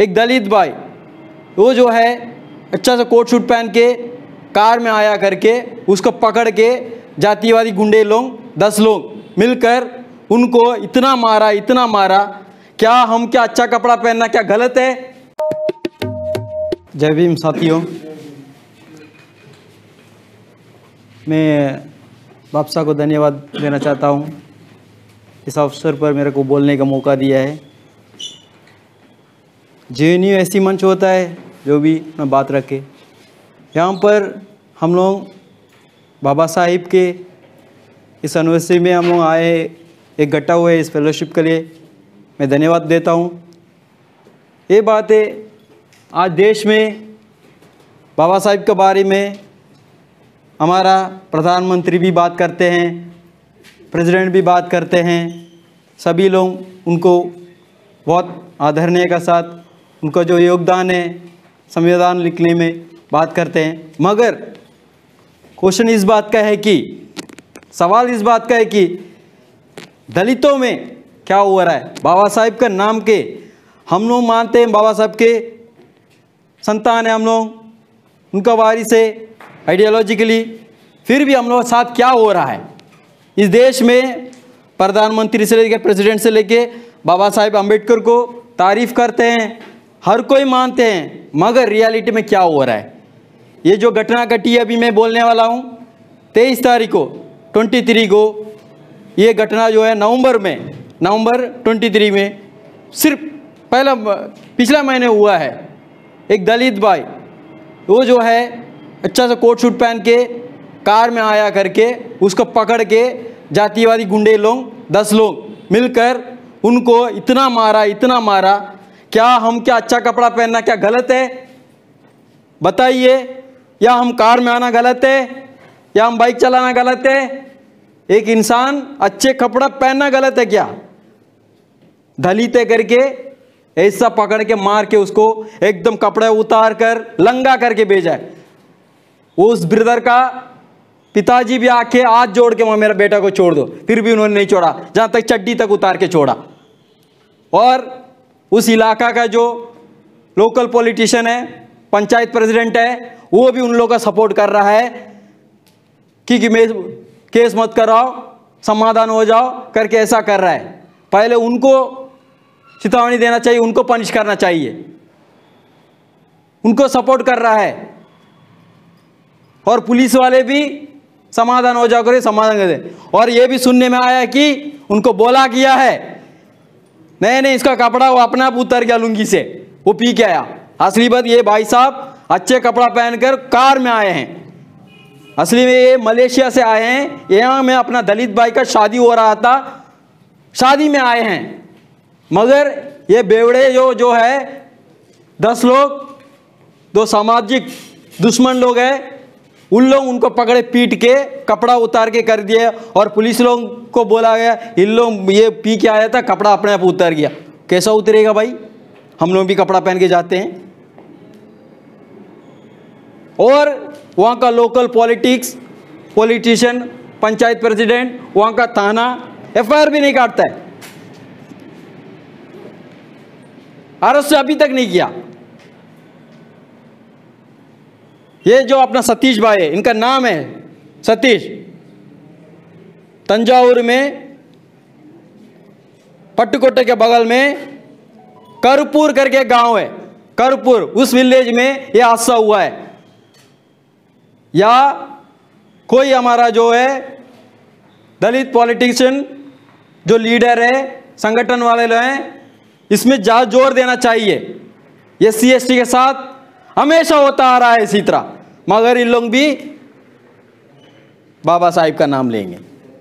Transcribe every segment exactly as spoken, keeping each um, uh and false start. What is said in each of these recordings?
एक दलित भाई वो जो है अच्छा सा कोट शूट पहन के कार में आया करके उसको पकड़ के जातिवादी गुंडे लोग दस लोग मिलकर उनको इतना मारा इतना मारा। क्या हम क्या अच्छा कपड़ा पहनना क्या गलत है? जय भीम साथियों, मैं बापसा को धन्यवाद देना चाहता हूँ इस अवसर पर मेरे को बोलने का मौका दिया है। जे एन यू ऐसी मंच होता है जो भी मैं बात रखे। यहाँ पर हम लोग बाबा साहिब के इस एनिवर्सरी में हम लोग आए, एक इकट्ठा हुए इस फेलोशिप के लिए मैं धन्यवाद देता हूँ। ये बात है, आज देश में बाबा साहिब के बारे में हमारा प्रधानमंत्री भी बात करते हैं, प्रेसिडेंट भी बात करते हैं, सभी लोग उनको बहुत आदरणीय के साथ उनका जो योगदान है संविधान लिखने में बात करते हैं। मगर क्वेश्चन इस बात का है कि सवाल इस बात का है कि दलितों में क्या हो रहा है? बाबा साहिब का नाम के हम लोग मानते हैं, बाबा साहिब के संतान है हम लोग, उनका वारिस है आइडियोलॉजिकली, फिर भी हम लोग साथ क्या हो रहा है इस देश में? प्रधानमंत्री से लेकर प्रेसिडेंट से लेके बाबा साहिब अम्बेडकर को तारीफ करते हैं, हर कोई मानते हैं, मगर रियलिटी में क्या हो रहा है? ये जो घटना घटी अभी मैं बोलने वाला हूँ, तेईस तारीख को ट्वेंटी थ्री को ये घटना जो है नवंबर में नवंबर ट्वेंटी थ्री में सिर्फ पहला पिछला महीने हुआ है। एक दलित भाई वो जो है अच्छा सा कोट शूट पहन के कार में आया करके उसको पकड़ के जातिवादी गुंडे लोग दस लोग मिलकर उनको इतना मारा इतना मारा। क्या हम क्या अच्छा कपड़ा पहनना क्या गलत है? बताइए। या हम कार में आना गलत है या हम बाइक चलाना गलत है? एक इंसान अच्छे कपड़ा पहनना गलत है क्या? दलित है करके ऐसा पकड़ के मार के उसको एकदम कपड़े उतार कर लंगा करके भेजा है। उस ब्रदर का पिताजी भी आके हाथ जोड़ के मेरा बेटा को छोड़ दो, फिर भी उन्होंने नहीं छोड़ा, जहां तक चड्डी तक उतार के छोड़ा। और उस इलाका का जो लोकल पॉलिटिशियन है, पंचायत प्रेसिडेंट है, वो भी उन लोगों का सपोर्ट कर रहा है कि, कि मैं केस मत कराओ, समाधान हो जाओ करके ऐसा कर रहा है। पहले उनको चेतावनी देना चाहिए, उनको पनिश करना चाहिए, उनको सपोर्ट कर रहा है। और पुलिस वाले भी समाधान हो जाओ करे समाधान कर दे। और ये भी सुनने में आया कि उनको बोला गया है नहीं नहीं इसका कपड़ा वो अपने आप उतर गया लुंगी से, वो पी के आया। असली बात ये भाई साहब अच्छे कपड़ा पहनकर कार में आए हैं, असली में ये मलेशिया से आए हैं। यहाँ में अपना दलित भाई का शादी हो रहा था, शादी में आए हैं, मगर ये बेवड़े जो जो है दस लोग, दो सामाजिक दुश्मन लोग हैं, उन लोग उनको पकड़े पीट के कपड़ा उतार के कर दिया। और पुलिस लोग को बोला गया इन लोग ये पी के आया था, कपड़ा अपने आप उतर गया। कैसा उतरेगा भाई? हम लोग भी कपड़ा पहन के जाते हैं। और वहाँ का local politics politician, panchayat president, वहाँ का थाना एफ आई आर भी नहीं काटता है, अरेस्ट अभी तक नहीं किया। ये जो अपना सतीश भाई है, इनका नाम है सतीश, तंजावुर में पट्टुकोटे के बगल में करपुर करके गांव है, करपुर, उस विलेज में यह हादसा हुआ है। या कोई हमारा जो है दलित पॉलिटिशियन जो लीडर है, संगठन वाले लोग हैं, इसमें ज्यादा जोर देना चाहिए। ये सी एस टी के साथ हमेशा होता आ रहा है इसी तरह, मगर इन लोग भी बाबा साहिब का नाम लेंगे,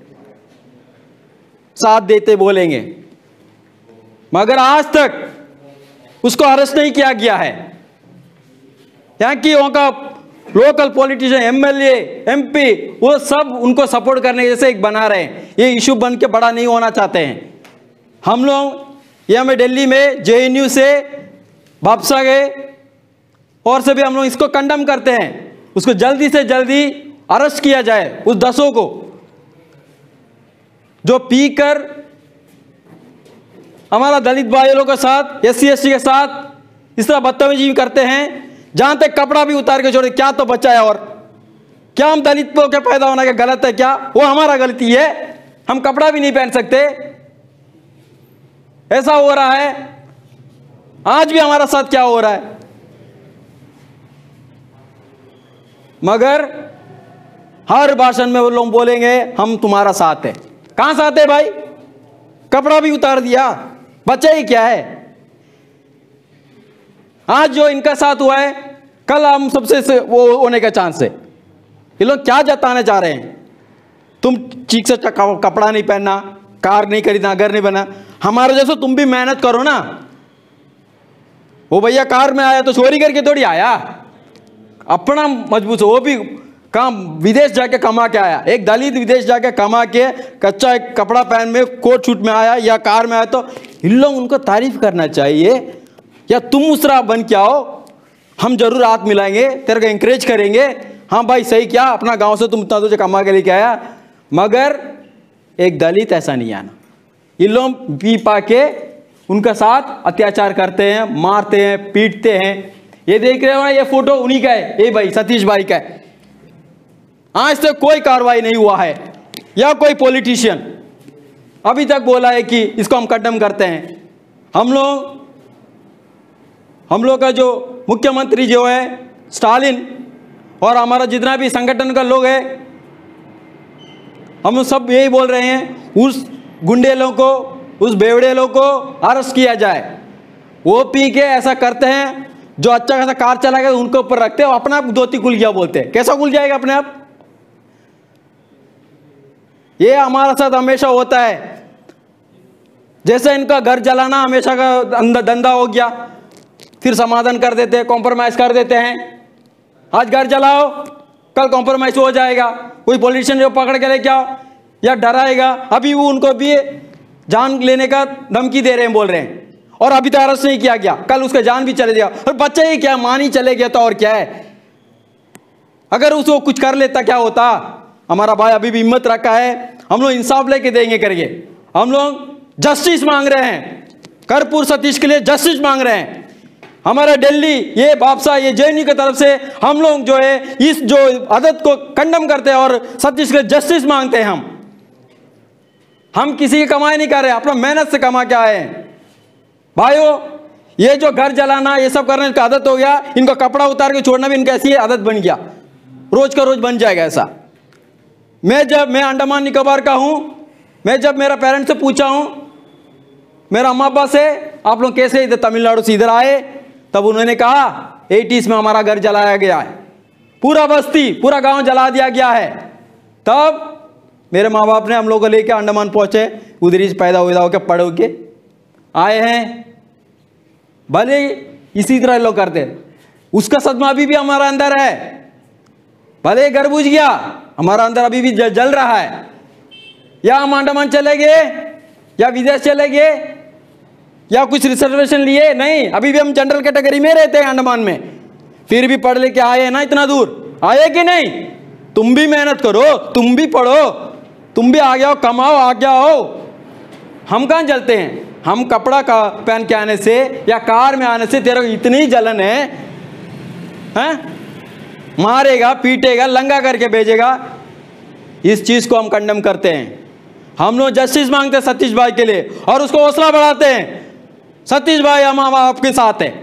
साथ देते बोलेंगे, मगर आज तक उसको अरेस्ट नहीं किया गया है। यहाँ की वहाँ का local politician, M L A, M P, वो सब उनको सपोर्ट करने जैसे एक बना रहे हैं। ये इशू बन के बड़ा नहीं होना चाहते हैं। हम लोग यहाँ में दिल्ली में जे एन यू से वापसा गए और से भी हम लोग इसको कंडम करते हैं, उसको जल्दी से जल्दी अरेस्ट किया जाए उस दसों को जो पीकर हमारा दलित भाइयों के साथ, एस सी एस टी के साथ इस तरह बदतमीजी करते हैं, जहां तक कपड़ा भी उतार के छोड़े, क्या तो बचा है? और क्या हम दलितों के पैदा होना के गलत है क्या? वो हमारा गलती है, हम कपड़ा भी नहीं पहन सकते। ऐसा हो रहा है, आज भी हमारा साथ क्या हो रहा है। मगर हर भाषण में वो लोग बोलेंगे हम तुम्हारा साथ है। कहां साथ है भाई? कपड़ा भी उतार दिया, बचा ही क्या है? आज जो इनका साथ हुआ है, कल हम सबसे से वो होने का चांस है। ये लोग क्या जताना चाह रहे हैं? तुम ठीक से कपड़ा नहीं पहनना, कार नहीं खरीदना, घर नहीं बना, हमारे जैसे तुम भी मेहनत करो ना। वो भैया कार में आया तो चोरी करके थोड़ी आया, अपना मजबूत हो। वो भी काम विदेश जाके कमा के आया। एक दलित विदेश जाके कमा के कच्चा एक कपड़ा पहन में कोट शूट में आया या कार में आया, तो इन लोग उनको तारीफ करना चाहिए। या तुम उस तरह बन के आओ, हम जरूर हाथ मिलाएंगे, तेरे को इंकरेज करेंगे, हाँ भाई सही क्या, अपना गांव से तुम इतना तुझे कमा के लेके आया। मगर एक दलित ऐसा नहीं आना। ये लोग पी पा के उनका साथ अत्याचार करते हैं, मारते हैं, पीटते हैं। ये देख रहे हो ना, ये फोटो उन्हीं का है, ये भाई सतीश भाई का है। आज तक कोई कार्रवाई नहीं हुआ है, या कोई पॉलिटिशियन अभी तक बोला है कि इसको हम कंडेम करते हैं। हम लोग हम लोग का जो मुख्यमंत्री जो है स्टालिन, और हमारा जितना भी संगठन का लोग है, हम लोग सब यही बोल रहे हैं, उस गुंडे लोगों को, उस बेवड़े लोगों को अरेस्ट किया जाए। वो पी के ऐसा करते हैं, जो अच्छा खासा कार चला गया उनके ऊपर रखते हैं, अपना धोती खुल गया बोलते हैं। कैसा खुल जाएगा अपने आप? ये हमारा साथ हमेशा होता है। जैसे इनका घर जलाना हमेशा का धंधा हो गया, फिर समाधान कर देते हैं, कॉम्प्रोमाइज कर देते हैं। आज घर जलाओ, कल कॉम्प्रोमाइज हो जाएगा, कोई पॉलिटिशियन जो पकड़ के लेके आओ या डराएगा। अभी वो उनको भी जान लेने का धमकी दे रहे हैं, बोल रहे हैं, और अभी तक अरेस्ट नहीं किया गया, कल उसका जान भी चले जाएगा। और बच्चे ही क्या, मान ही चले गया तो और क्या है? अगर उसको कुछ कर लेता क्या होता? हमारा भाई अभी भी हिम्मत रखा है, हम लोग इंसाफ लेके देंगे करके। हम लोग जस्टिस मांग रहे हैं, कर्पूर सतीश के लिए जस्टिस मांग रहे हैं। हमारा दिल्ली ये बापसा ये जेएनयू की तरफ से हम लोग जो है इस जो आदत को कंडम करते हैं और सतीश के लिए जस्टिस मांगते हैं। हम हम किसी की कमाई नहीं कर रहे, अपना मेहनत से कमा के आए हैं। भाइयों, ये जो घर जलाना ये सब करने का आदत हो गया, इनको कपड़ा उतार के छोड़ना भी इनका ऐसी आदत बन गया, रोज का रोज बन जाएगा ऐसा। मैं जब मैं अंडमान निकोबार का हूं, मैं जब मेरा पेरेंट्स से पूछा हूं, मेरा अम्मा अब्बा से, आप लोग कैसे इधर तमिलनाडु से इधर आए, तब उन्होंने कहा एटीज़ में हमारा घर जलाया गया है, पूरा बस्ती पूरा गांव जला दिया गया है। तब मेरे माँ बाप ने हम लोग को लेकर अंडमान पहुंचे, उधर ही पैदा हुआ होकर पढ़ के आए हैं। भले इसी तरह लोग करते, उसका सदमा अभी भी हमारा अंदर है। भले घर बुझ गया, हमारा अंदर अभी भी जल रहा है। या हम अंडमान चले गए या विदेश चले गए या कुछ रिजर्वेशन लिए, नहीं, अभी भी हम जनरल कैटेगरी में रहते हैं अंडमान में। फिर भी पढ़ लेके आए हैं ना, इतना दूर आए कि नहीं? तुम भी मेहनत करो, तुम भी पढ़ो, तुम भी आगे आओ, कमाओ, आगे आओ। हम कहाँ जलते हैं? हम कपड़ा का पहन के आने से या कार में आने से तेरे को इतनी जलन है, हैं? मारेगा, पीटेगा, लंगा करके भेजेगा। इस चीज को हम कंडेम करते हैं। हम लोग जस्टिस मांगते हैं सतीश भाई के लिए और उसको हौसला बढ़ाते हैं। सतीश भाई हम आपके साथ हैं,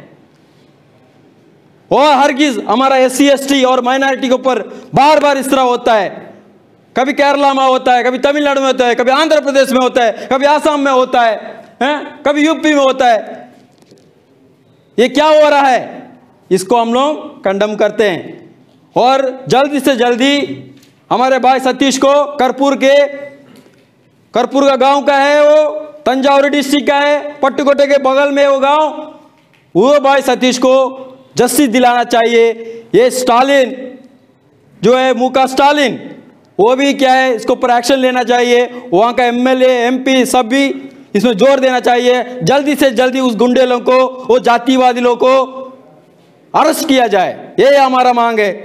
और हरगिज हमारा एस सी एस टी और माइनॉरिटी के ऊपर बार बार इस तरह होता है। कभी केरला में होता है, कभी तमिलनाडु में होता है, कभी आंध्र प्रदेश में होता है, कभी आसाम में होता है, हैं? कभी यूपी में होता है। ये क्या हो रहा है? इसको हम लोग कंडेम करते हैं। और जल्दी से जल्दी हमारे भाई सतीश को, कर्पूर के कर्पूर का गांव का है, वो तंजावुर डिस्ट्रिक्ट का है, पट्टुकोटे के बगल में वो गांव, वो भाई सतीश को जस्टिस दिलाना चाहिए। ये स्टालिन जो है, मुका स्टालिन, वो भी क्या है, इसको ऊपर एक्शन लेना चाहिए। वहाँ का एमएलए एमपी सब भी इसमें जोर देना चाहिए। जल्दी से जल्दी उस गुंडे लोगों को, वो जातिवादी लोगों को अरेस्ट किया जाए, ये हमारा मांग है।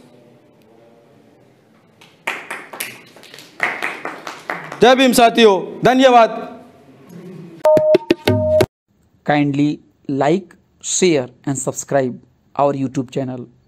जय भीम साथियों, धन्यवाद। Kindly like, share and subscribe our YouTube channel.